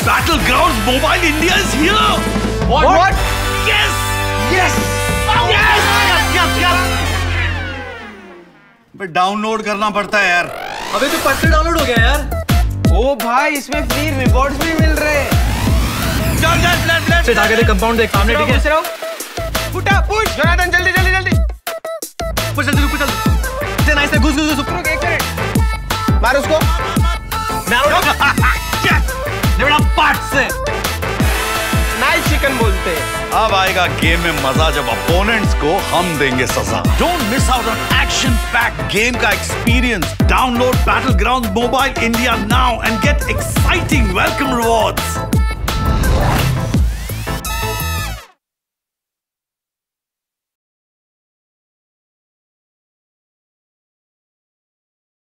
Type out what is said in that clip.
Battlegrounds Mobile India is here. What? Yes. Yes. Yes. Download करना पड़ता है यार। अबे तो पट्टे डाउनलोड हो गया यार। ओ भाई इसमें फ्री रिवॉर्ड्स भी मिल रहे हैं। चल आगे देख, कंपाउंड देख सामने, ठीक है? पुटा पुश जोनाथन, जल्दी जल्दी जल्दी पुश जल्दी पुश जल्दी। से नाइस है, घुस घुस घुस। रुक 1 मिनट, मार उसको। बड़ा पार्ट से नाइस चिकन बोलते हैं। अब आएगा गेम में मजा जब अपोनेंट्स को हम देंगे सजा। Don't miss out on action-packed game का experience. Download Battlegrounds Mobile India now and get exciting welcome rewards.